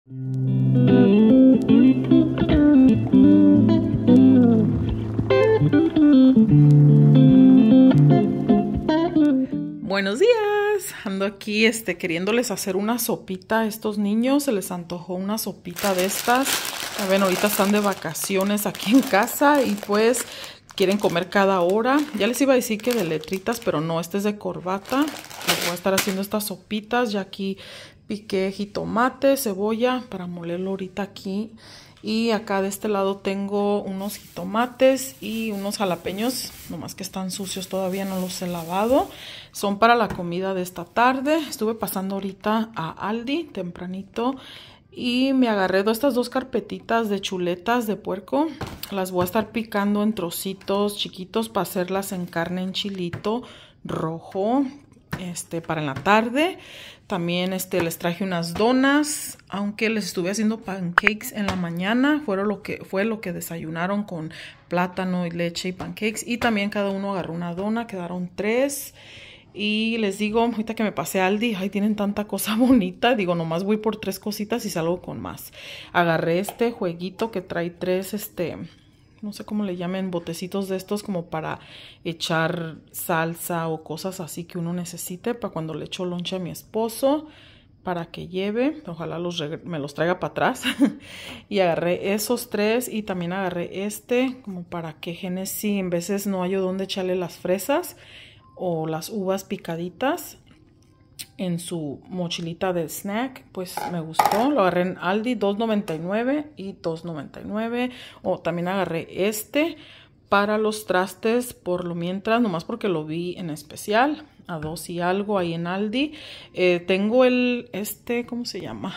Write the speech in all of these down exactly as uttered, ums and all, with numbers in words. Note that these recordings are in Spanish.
Buenos días, ando aquí este, queriéndoles hacer una sopita a estos niños, se les antojó una sopita de estas. A ver, ahorita están de vacaciones aquí en casa y pues quieren comer cada hora. Ya les iba a decir que de letritas, pero no, este es de corbata. Les voy a estar haciendo estas sopitas, ya aquí piqué jitomate, cebolla para molerlo ahorita aquí. Y acá de este lado tengo unos jitomates y unos jalapeños, nomás que están sucios, todavía no los he lavado. Son para la comida de esta tarde. Estuve pasando ahorita a Aldi tempranito y me agarré de estas dos carpetitas de chuletas de puerco. Las voy a estar picando en trocitos chiquitos para hacerlas en carne en chilito rojo. Este, para en la tarde. También este, les traje unas donas, aunque les estuve haciendo pancakes en la mañana, fueron lo que, fue lo que desayunaron con plátano y leche y pancakes. Y también cada uno agarró una dona, quedaron tres. Y les digo, ahorita que me pasé a Aldi, ay, tienen tanta cosa bonita. Digo, nomás voy por tres cositas y salgo con más. Agarré este jueguito que trae tres, este... no sé cómo le llamen, botecitos de estos como para echar salsa o cosas así que uno necesite para cuando le echo lonche a mi esposo para que lleve. Ojalá los me los traiga para atrás. Y agarré esos tres y también agarré este como para que Genesis en veces no haya dónde echarle las fresas o las uvas picaditas en su mochilita de snack. Pues me gustó, lo agarré en Aldi, dos noventa y nueve y dos noventa y nueve. O también agarré este para los trastes por lo mientras, nomás porque lo vi en especial a dos y algo ahí en Aldi. Eh, tengo el, este, ¿cómo se llama?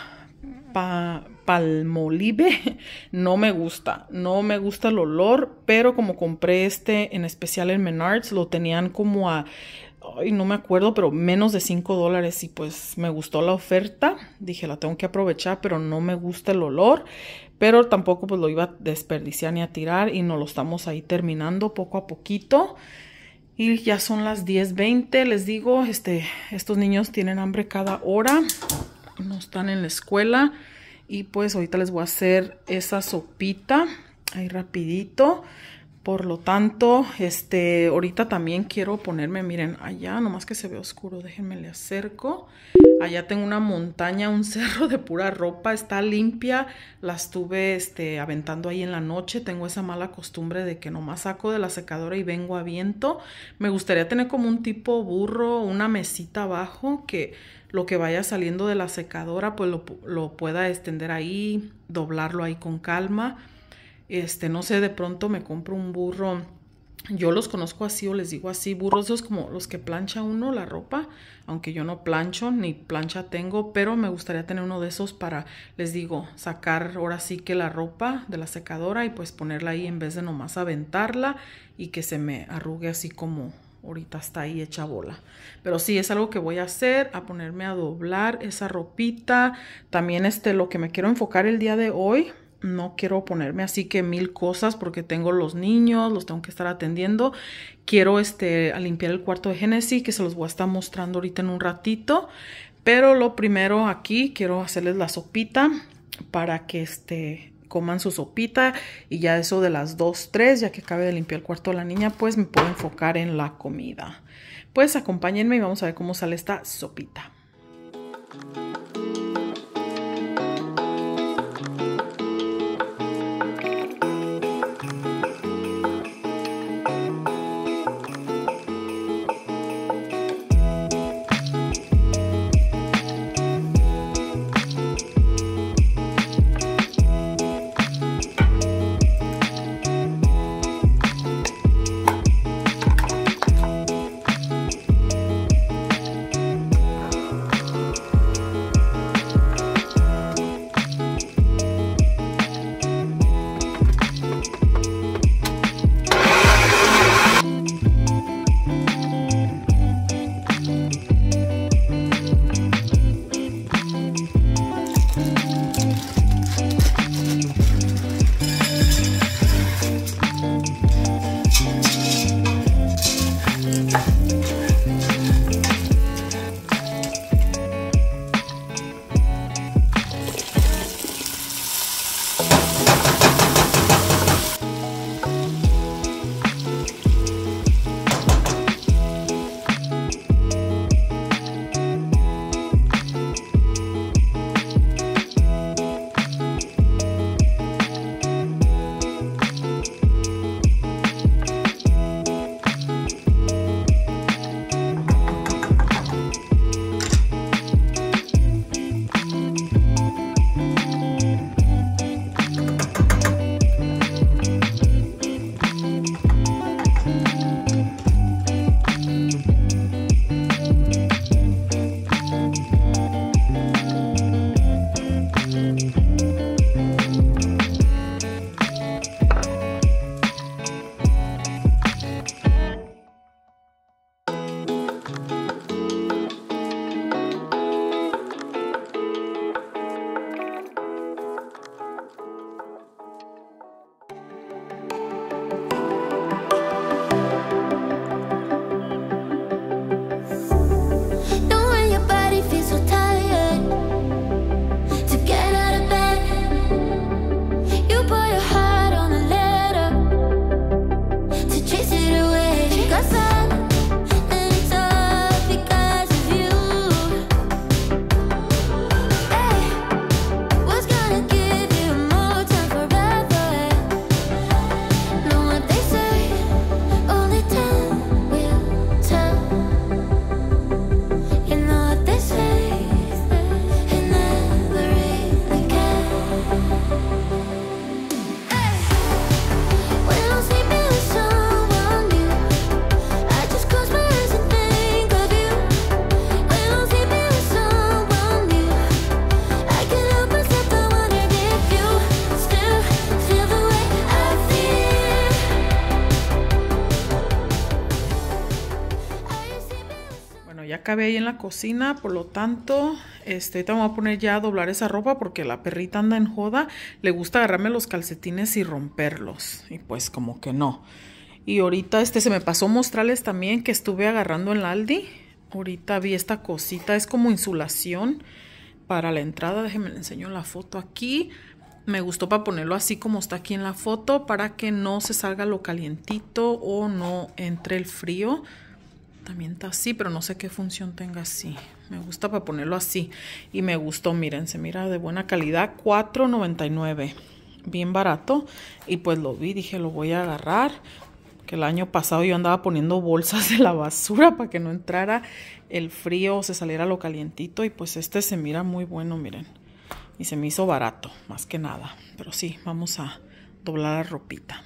Pa, Palmolive. No me gusta, no me gusta el olor, pero como compré este en especial en Menards, lo tenían como a ay, no me acuerdo, pero menos de cinco dólares y pues me gustó la oferta. Dije, la tengo que aprovechar, pero no me gusta el olor. Pero tampoco pues lo iba a desperdiciar ni a tirar y nos lo estamos ahí terminando poco a poquito. Y ya son las diez veinte, les digo, este, estos niños tienen hambre cada hora. No están en la escuela y pues ahorita les voy a hacer esa sopita ahí rapidito. Por lo tanto, este, ahorita también quiero ponerme, miren, allá, nomás que se ve oscuro, déjenme le acerco. Allá tengo una montaña, un cerro de pura ropa, está limpia, la estuve este, aventando ahí en la noche. Tengo esa mala costumbre de que nomás saco de la secadora y vengo a viento. Me gustaría tener como un tipo burro, una mesita abajo, que lo que vaya saliendo de la secadora, pues lo, lo pueda extender ahí, doblarlo ahí con calma. Este, no sé, de pronto me compro un burro. Yo los conozco así o les digo así, burros esos como los que plancha uno la ropa, aunque yo no plancho ni plancha tengo, pero me gustaría tener uno de esos para, les digo, sacar ahora sí que la ropa de la secadora y pues ponerla ahí en vez de nomás aventarla y que se me arrugue así como ahorita está ahí hecha bola. Pero sí, es algo que voy a hacer, a ponerme a doblar esa ropita. También este, lo que me quiero enfocar el día de hoy, no quiero ponerme así que mil cosas porque tengo los niños, los tengo que estar atendiendo. Quiero este, a limpiar el cuarto de Genesis, que se los voy a estar mostrando ahorita en un ratito. Pero lo primero aquí, quiero hacerles la sopita para que este, coman su sopita. Y ya eso de las dos, tres, ya que acabe de limpiar el cuarto de la niña, pues me puedo enfocar en la comida. Pues acompáñenme y vamos a ver cómo sale esta sopita. ya cabe ahí en la cocina, por lo tanto, este, ahorita me voy a poner ya a doblar esa ropa porque la perrita anda en joda. Le gusta agarrarme los calcetines y romperlos, y pues como que no. Y ahorita este se me pasó mostrarles también que estuve agarrando en la Aldi. Ahorita vi esta cosita, es como insulación para la entrada. Déjenme les enseño la foto aquí. Me gustó para ponerlo así como está aquí en la foto, para que no se salga lo calientito o no entre el frío. También está así, pero no sé qué función tenga así. Me gusta para ponerlo así. Y me gustó, miren, se mira de buena calidad. cuatro noventa y nueve. Bien barato. Y pues lo vi, dije, lo voy a agarrar. Que el año pasado yo andaba poniendo bolsas de la basura para que no entrara el frío o se saliera lo calientito. Y pues este se mira muy bueno, miren. Y se me hizo barato, más que nada. Pero sí, vamos a doblar la ropita.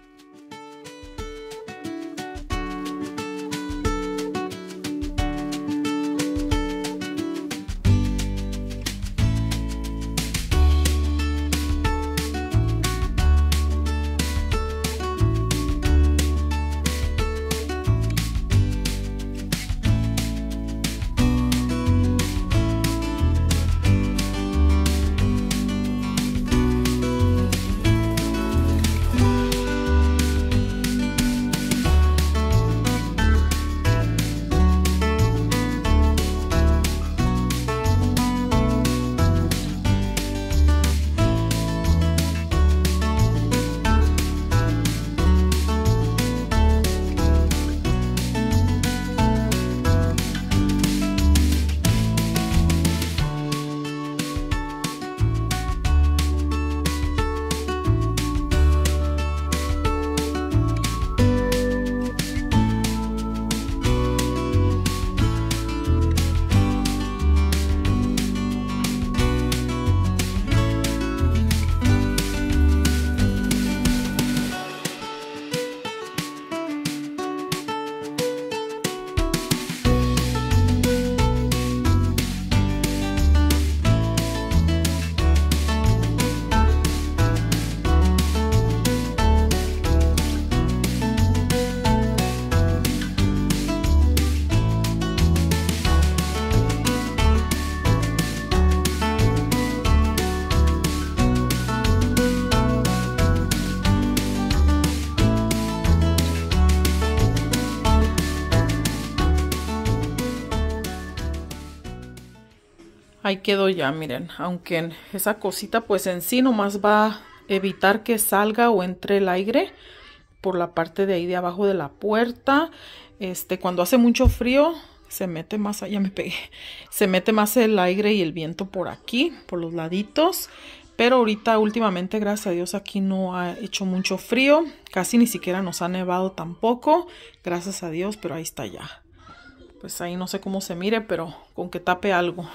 Ahí quedó ya, miren, aunque esa cosita pues en sí nomás va a evitar que salga o entre el aire por la parte de ahí de abajo de la puerta. Este, cuando hace mucho frío se mete más, allá me pegué, se mete más el aire y el viento por aquí, por los laditos. Pero ahorita últimamente, gracias a Dios, aquí no ha hecho mucho frío, casi ni siquiera nos ha nevado tampoco, gracias a Dios, pero ahí está ya. Pues ahí no sé cómo se mire, pero con que tape algo.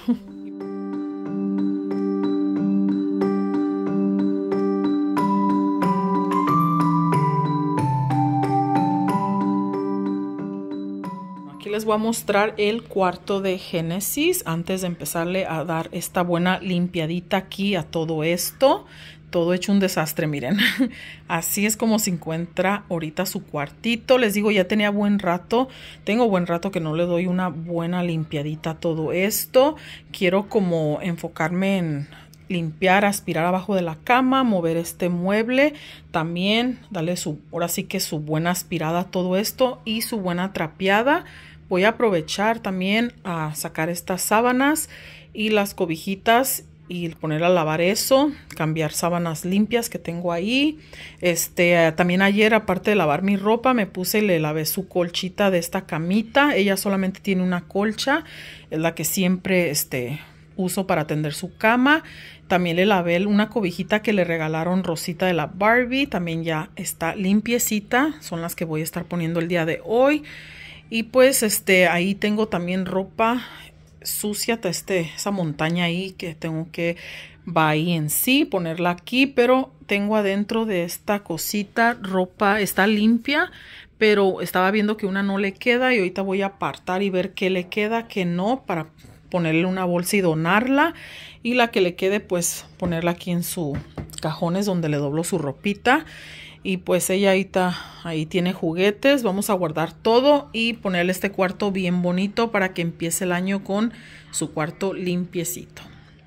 Aquí les voy a mostrar el cuarto de Génesis antes de empezarle a dar esta buena limpiadita aquí a todo esto. Todo hecho un desastre, miren. Así es como se encuentra ahorita su cuartito. Les digo, ya tenía buen rato. Tengo buen rato que no le doy una buena limpiadita a todo esto. Quiero como enfocarme en limpiar, aspirar abajo de la cama, mover este mueble. También darle su, ahora sí que su buena aspirada a todo esto y su buena trapeada. Voy a aprovechar también a sacar estas sábanas y las cobijitas y poner a lavar eso, cambiar sábanas limpias que tengo ahí. Este, también ayer, aparte de lavar mi ropa, me puse y le lavé su colchita de esta camita. Ella solamente tiene una colcha, es la que siempre este, uso para tender su cama. También le lavé una cobijita que le regalaron Rosita de la Barbie, también ya está limpiecita, son las que voy a estar poniendo el día de hoy. Y pues este, ahí tengo también ropa sucia, este, esa montaña ahí que tengo que va ahí en sí, ponerla aquí, pero tengo adentro de esta cosita ropa, está limpia, pero estaba viendo que una no le queda y ahorita voy a apartar y ver qué le queda, qué no, para ponerle una bolsa y donarla, y la que le quede pues ponerla aquí en su cajones donde le doblo su ropita. Y pues ella ahorita ahí tiene juguetes. Vamos a guardar todo y ponerle este cuarto bien bonito para que empiece el año con su cuarto limpiecito.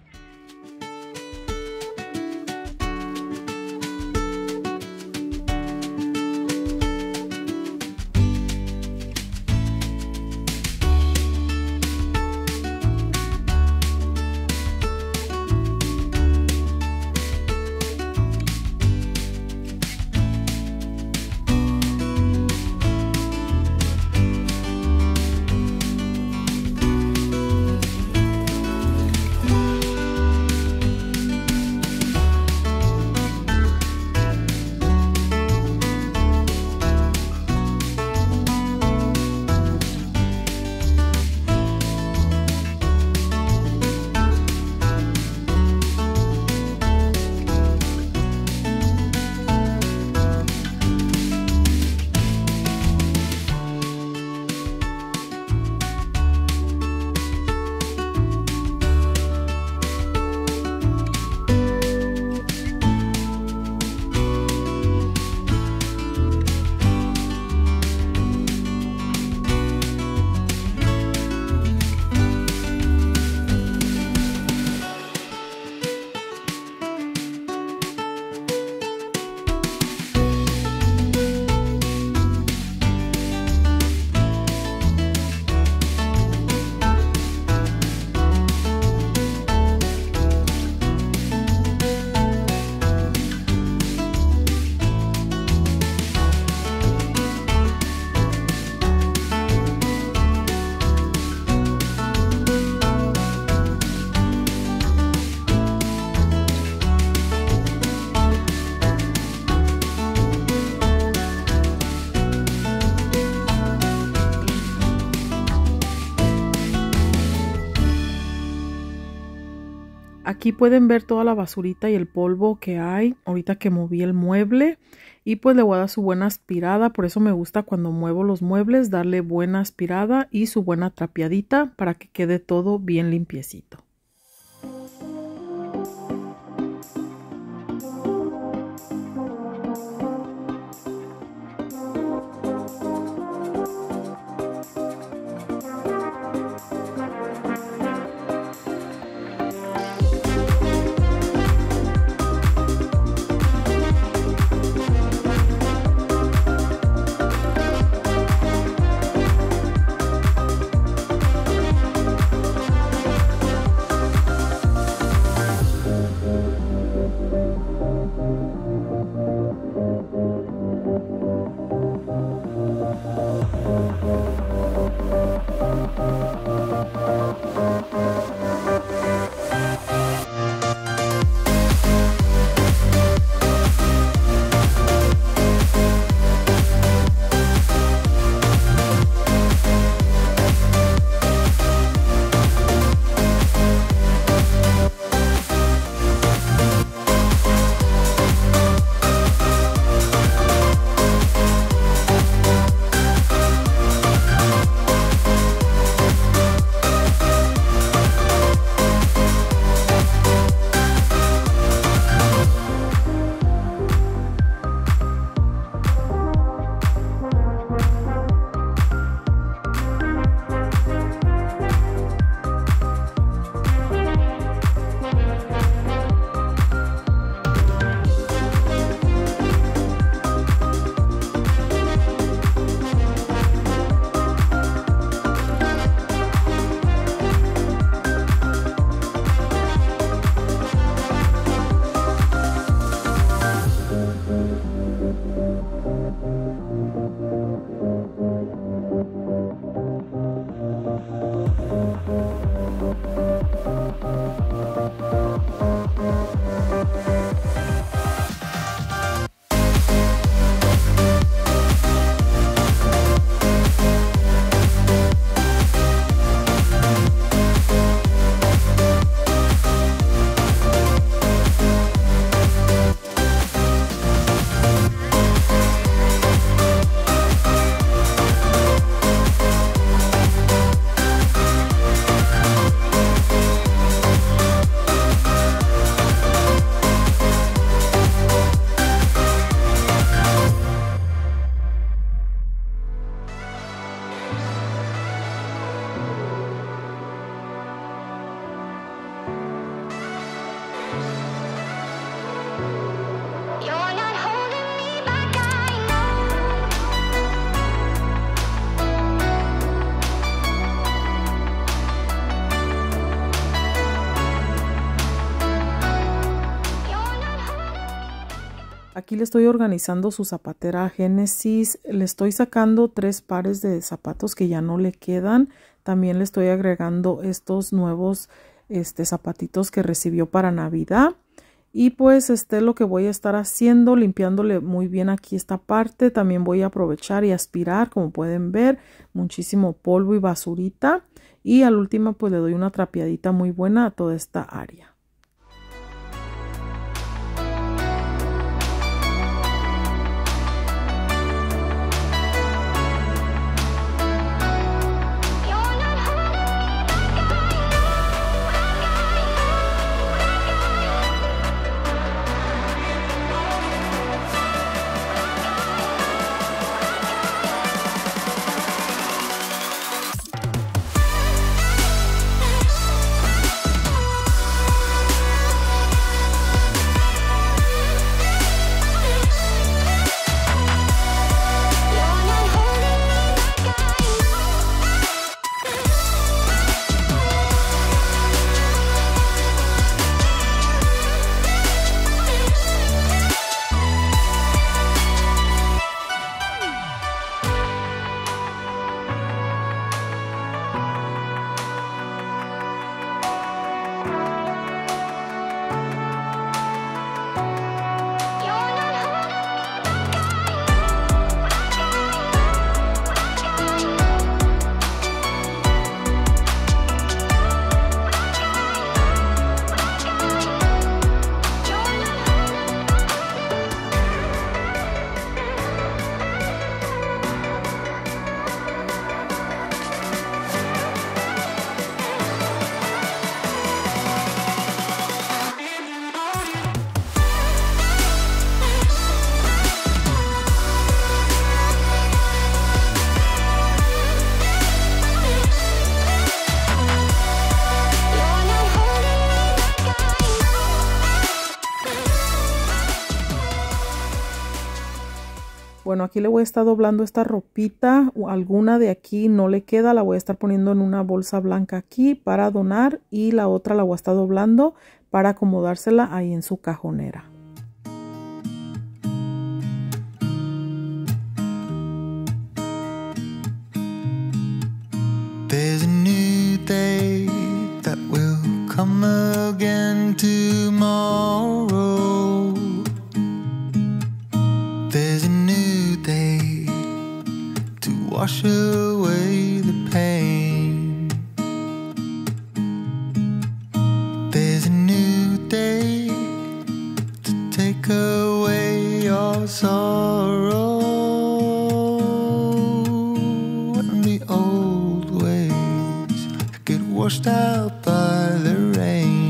Aquí pueden ver toda la basurita y el polvo que hay ahorita que moví el mueble. Y pues le voy a dar su buena aspirada. Por eso me gusta cuando muevo los muebles darle buena aspirada y su buena trapeadita para que quede todo bien limpiecito. Aquí le estoy organizando su zapatera a Génesis. Le estoy sacando tres pares de zapatos que ya no le quedan. También le estoy agregando estos nuevos este, zapatitos que recibió para Navidad. Y pues este es lo que voy a estar haciendo, limpiándole muy bien aquí esta parte. También voy a aprovechar y aspirar, como pueden ver, muchísimo polvo y basurita. Y al último pues le doy una trapeadita muy buena a toda esta área. Bueno, aquí le voy a estar doblando esta ropita, o alguna de aquí no le queda, la voy a estar poniendo en una bolsa blanca aquí para donar y la otra la voy a estar doblando para acomodársela ahí en su cajonera. There's a new day that will come again tomorrow. There's a new day to wash away the pain. There's a new day to take away your sorrow. And the old ways get washed out by the rain.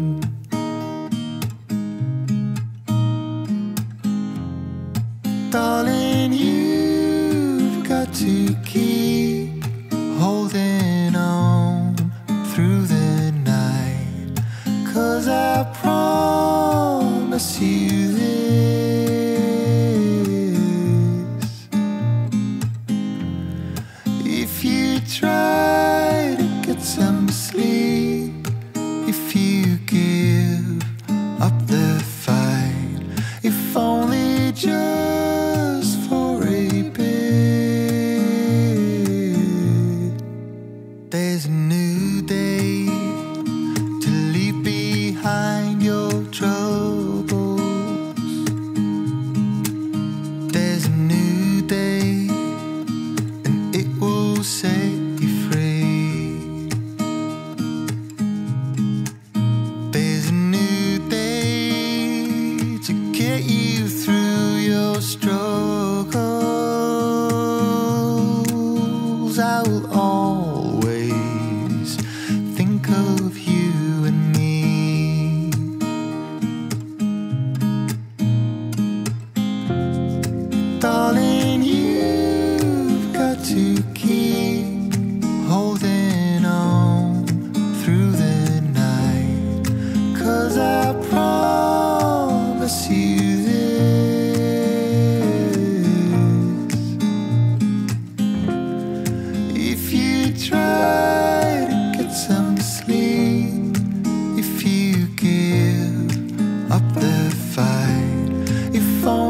Darling, you've got to keep holding on through the night, 'cause I promise you this: if you try to get some sleep, if you give up the fight, if only just there's a new day to leave behind your troubles. There's a new day and it will set you free. There's a new day to get you through your struggles. I will always think of you and me. Darling, you've got to keep holding on through the night, 'cause I promise you this: if you try to get some sleep, if you give up the fight, if only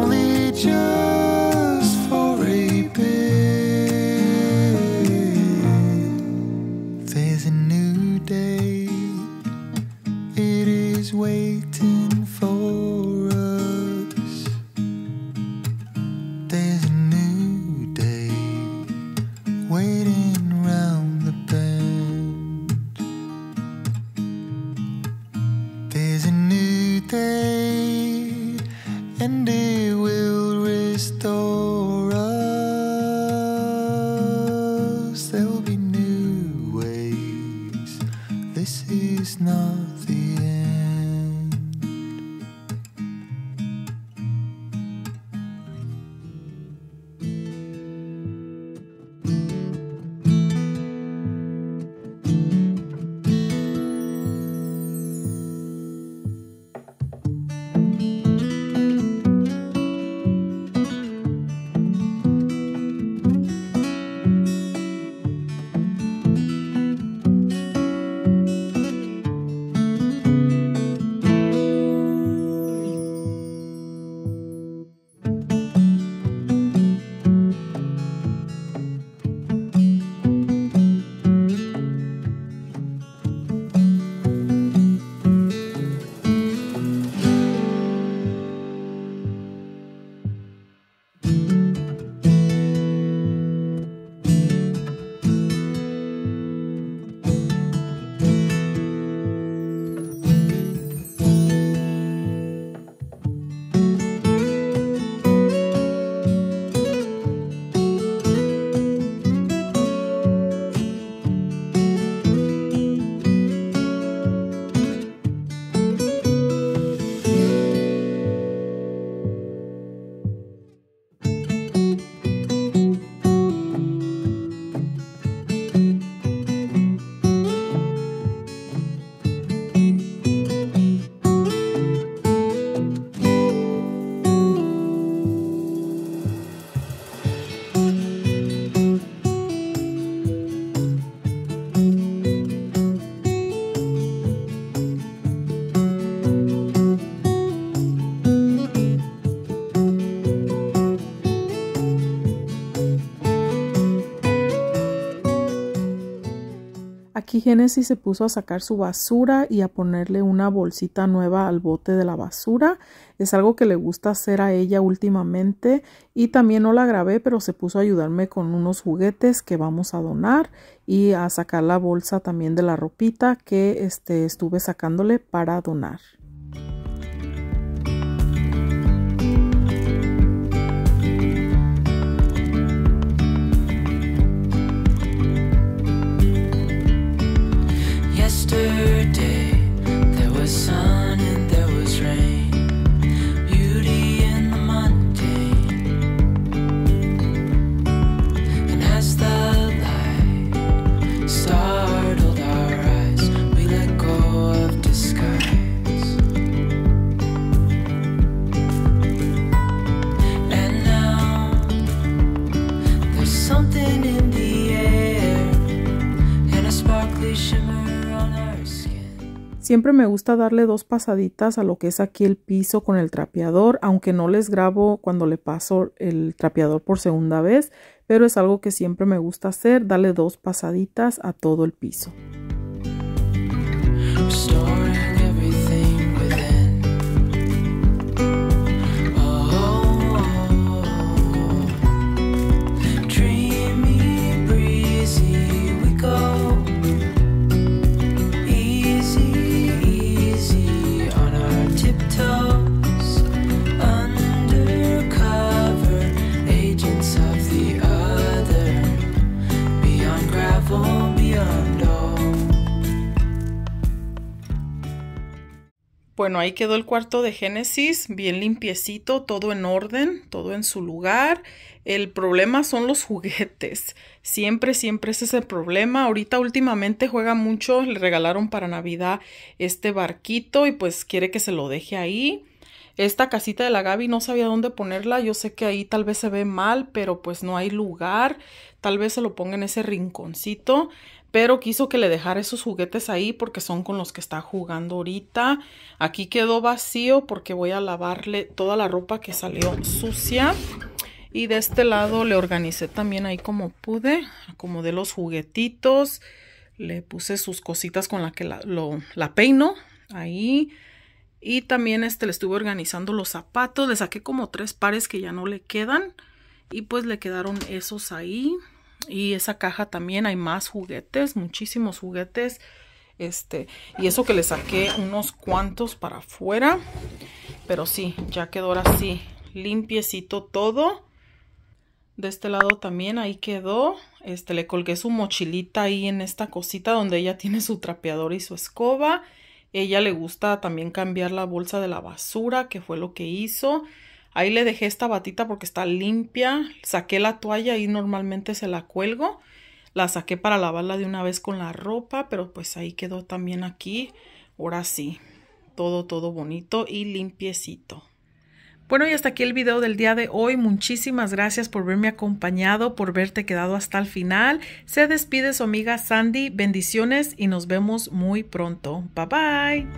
and it will restore us. There will be new ways. This is not the end. Aquí Génesis se puso a sacar su basura y a ponerle una bolsita nueva al bote de la basura. Es algo que le gusta hacer a ella últimamente y también no la grabé, pero se puso a ayudarme con unos juguetes que vamos a donar y a sacar la bolsa también de la ropita que este, estuve sacándole para donar. Yesterday there was sun and there was rain, beauty in the mundane. And as the light startled our eyes, we let go of disguise. And now there's something in the air and a sparkly shimmer. Siempre me gusta darle dos pasaditas a lo que es aquí el piso con el trapeador, aunque no les grabo cuando le paso el trapeador por segunda vez, pero es algo que siempre me gusta hacer, darle dos pasaditas a todo el piso. Bueno, ahí quedó el cuarto de Génesis, bien limpiecito, todo en orden, todo en su lugar. El problema son los juguetes. Siempre, siempre ese es el problema. Ahorita últimamente juega mucho, le regalaron para Navidad este barquito y pues quiere que se lo deje ahí. Esta casita de la Gaby no sabía dónde ponerla. Yo sé que ahí tal vez se ve mal, pero pues no hay lugar. Tal vez se lo ponga en ese rinconcito. Pero quiso que le dejara esos juguetes ahí porque son con los que está jugando ahorita. Aquí quedó vacío porque voy a lavarle toda la ropa que salió sucia. Y de este lado le organicé también ahí como pude. Acomodé los juguetitos. Le puse sus cositas con las que la, lo, la peino. Ahí. Y también este, le estuve organizando los zapatos. Le saqué como tres pares que ya no le quedan. Y pues le quedaron esos ahí. Y esa caja también hay más juguetes, muchísimos juguetes. Este, y eso que le saqué unos cuantos para afuera. Pero sí, ya quedó ahora sí limpiecito todo. De este lado también ahí quedó. Este, le colgué su mochilita ahí en esta cosita donde ella tiene su trapeador y su escoba. Ella le gusta también cambiar la bolsa de la basura, que fue lo que hizo. Ahí le dejé esta batita porque está limpia. Saqué la toalla y normalmente se la cuelgo. La saqué para lavarla de una vez con la ropa, pero pues ahí quedó también aquí. Ahora sí, todo, todo bonito y limpiecito. Bueno, y hasta aquí el video del día de hoy. Muchísimas gracias por verme acompañado, por verte quedado hasta el final. Se despide su amiga Sandy. Bendiciones y nos vemos muy pronto. Bye bye.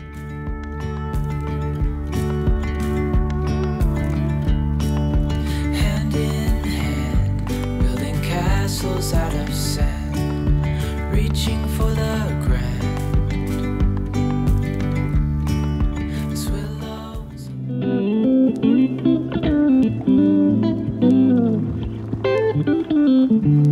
Hand in hand, building castles out of sand, reaching for the grand. As willows. Thank you.